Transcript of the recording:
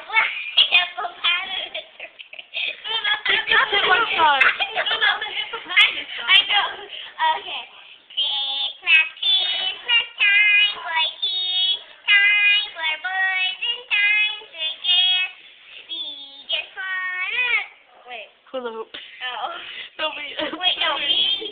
apple pie. Just got it one time. I know. Okay. Christmas, Christmas time for kids, time for boys, and time for girls. We just wanna. Wait. Hula hoop. Oh. Don't be. Wait, no.